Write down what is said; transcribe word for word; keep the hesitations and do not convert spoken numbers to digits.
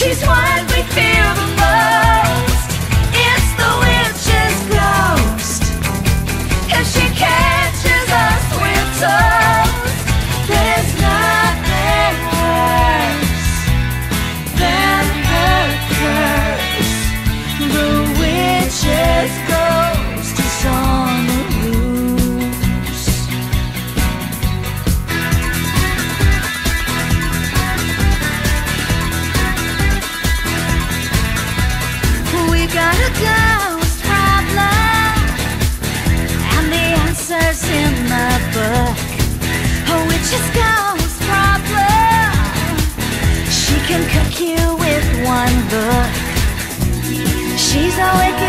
She's what we fear the most. It's the witch's ghost. If she catches us, we're toast. There's nothing worse than her curse. The witch's ghost is on the loose. We got a ghost problem, and the answer's in the book. A witch's ghost problem. She can cook you with one look. She's a wicked